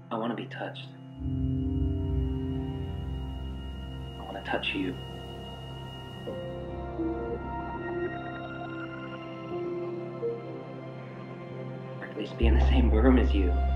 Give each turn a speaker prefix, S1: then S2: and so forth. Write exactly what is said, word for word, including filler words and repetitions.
S1: I want to be touched. I want to touch you. Or at least be in the same room as you.